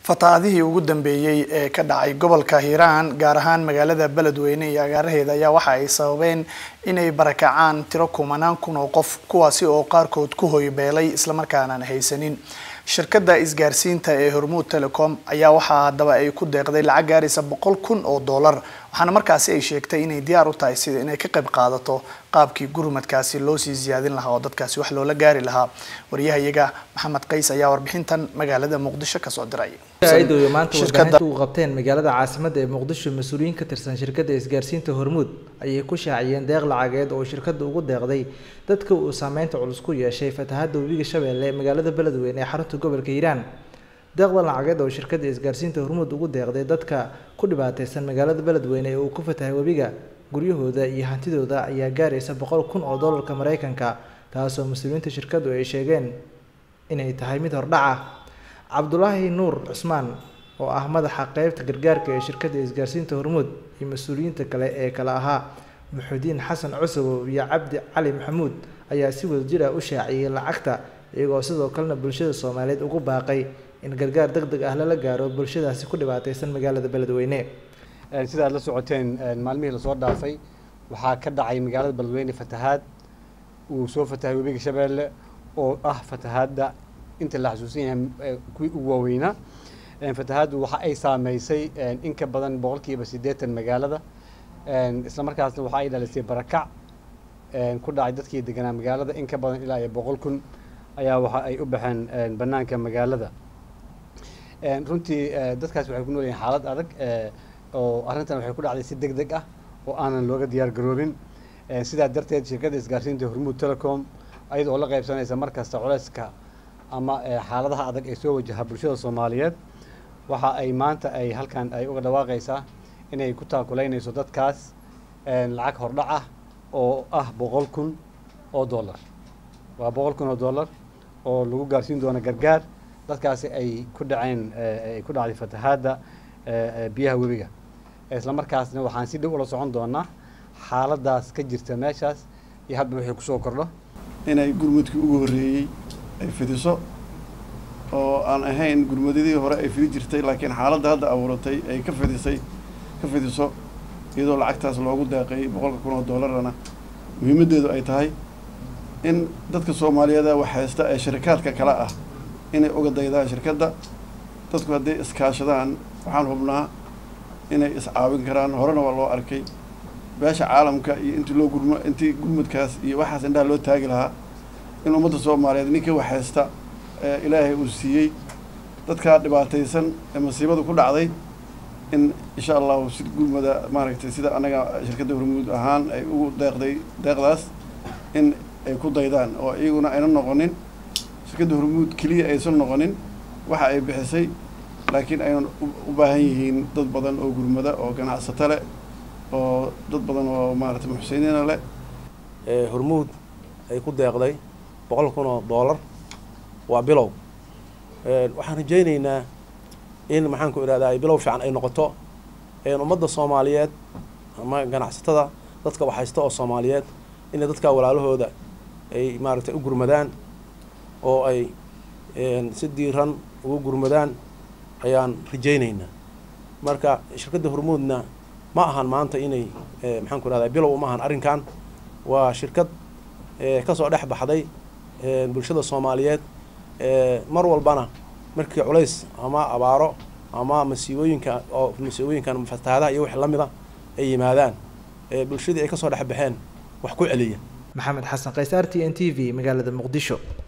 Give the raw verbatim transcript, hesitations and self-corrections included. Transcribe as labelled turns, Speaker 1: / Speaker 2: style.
Speaker 1: fatahaadihii ugu dambeeyay ee ka dhacay gobolka Hiiraan gaar ahaan magaalada Beledweyne iyo agaaraheeda ayaa waxa ay sababeen inay barakacaan tiro kumanaan kun oo qof kuwaasi oo qaarkood ku hoybeelay isla markaana aan haysanin shirkadda isgaarsiinta ee Hormuud Telecom ayaa waxa hadaba ay ku deeqday lacag gaaraysa boqol kun oo dollar waxaana markaasi ay sheegtay inay diyaar u tahay sida inay ka qayb qaadato qaabkii gurmadkaasi loo sii ziyaadin lahaa oo dadkaasi wax loola gaari lahaa wariyahayaga Maxamed Qays ayaa warbixintan magaalada Muqdisho ka soo diray
Speaker 2: ayadoo maanta warbaahintu u qabteen magaalada caasimadda ee Muqdisho mas'uuliyiin ka tirsan shirkadda isgaarsiinta Hormuud ayay ku shaaciyeen deeq lacageed oo shirkaddu ugu deeqday dadka uu saameynta culus ku yeeshay fatahaadda webiga Shabeelle magaalada Beledweyne ee xarunta gobolka Hiiraan deeqda lacageed oo shirkadda isgaarsiinta Hormuud ugu deeqday dadka ku dhibaataysan magaalada Beledweyne ee uu ku fatahay webiga guryahooda iyo hantidooda ayaa gaaraysa boqol kun oo dollarka Mareykanka taasoo mas'uuliyiinta shirkaddu ay sheegeen inay tahay mid hordhac ah Cabdullaahi Nuur Cusmaan oo ah madaxa qaybta gargaarka ee shirkadda isgaarsiinta Hormuud iyo mas'uuliyiinta kale ee kala ahaa Muxudiin Xasan Cusub iyo Cabdi Cali Maxamuud ayaa si wadajir ah u shaaciyay lacagta iyagoo sidoo kalena bulshada Soomaaliyeed ugu baaqay in gargaar degdeg ah lala gaaro bulshadaasi ku dhibaataysan magaalada Beledweyne
Speaker 3: sida la socoteen maalmihii la soo dhaafay waxa ka dhacay magaalada Beledweyne fatahaad uu soo fatahay webiga Shabeelle oo ah fatahaadda inta la xasuusin yahay kuwii ugu waaweynaa fatahaaddu waxa ay saameysay in ka badan boqolkiiba siddeetan magaalada isla markaasna waxa ay dhalisay barakac ku dhacay dadkii deganaa magaalada in ka badan ilaa boqol kun ayaa waxa ay u baxeen banaanka magaalada runtii dadkaas waxay ku nool yihiin xaalad adag oo arrintan waxay ku dhacday si degdeg ah oo aanan looga diyaar garoobin sidaa darteed shirkadda isgaarsiinta Hormuud Telecom ayada oo la qaybsanaysa markasta culayska ama xaaladaha adag ee soo wajaha bulshada Soomaaliyeed waxa ay maanta ay halkan ay uga dhawaaqaysaa inay ku taakuleynayso dadkaas lacag hordhac ah oo ah boqol kun oo dollar waa boqol kun oo dollar oo lagu gaarsiin doono gargaar dadkaasi ay ku dhaceen ay ku dhacday fatahaadda biyaha webiga isla markaasna waxaan si dhow ula socon doonaa xaaladaas ka jirta meeshaas iyo hadba wixii ku soo kordho
Speaker 4: inay gurmudkii ugu horeeyay ay fidiso oo aan ahayn gurmadidii hore ay fidi jirtay laakiin xaaladda hadda abuuratay ay ka fidisay ka fidiso iyadoo lacagtaas loogu deeqay boqolka kun oo dollarna muhiimadeedu ay tahay in dadka Soomaaliyeed wax haysta ee shirkadka kala ah inay uga daydaan shirkadda dadku hadday iskaashadaan waxaan hubnaa inay iscaawin karaan horena waa loo arkay beesha caalamka iyo intii loo gurmo intii gurmadkaas iyo waxaas indhaha loo taagi lahaa in ummadda Soomaaliyeed ninka wax haysta ee Ilaahay uu siiyay dadka dhibaataysan ee masiibadu ku dhacday in insha Allah si gurmada maaragtay sida anaga shirkadda Hormuud ahaan ay ugu deeqday deeqdaas in ay ku daydaan oo iyaguna ayna noqonin shirkadda Hormuud kaliya aysan noqonin waxa ay bixisay laakiin ay u baahan yihiin dad badan oo gurmada oo ganacsato leh oo dad badan oo maaragtay muxsiniin leh
Speaker 5: ee Hormuud ay ku deeqday boqol kun oo dollar waa bilow ee waxaan rajaynaynaa in maxaan ku iraahdaa ay bilow fiican ay noqoto ee ummadda Soomaaliyeed ama ganacsatada dadka wax haysta oo Soomaaliyeed in dadka walaalahooda ay maaragtay u gurmadaan oo ay een si diiran ugu gurmadaan ayaan rajaynaynaa marka shirkadda Hormuudna ma ahan maanta inay maxaan ku iraahdaa bilow ma ahan arrinkan waa shirkad ee ka soo dhex baxday ee bulshada Soomaaliyeed ee mar walbana markii culays ama abaaro ama masiibooyinka oo masiibooyinkan fatahaadaha iyo wixii lamida ay yimaadaan ee bulshada ay ka soo dhex baxeen wax ku celiya
Speaker 2: Maxamed Xasan Qays R T N T V magaalada Muqdisho.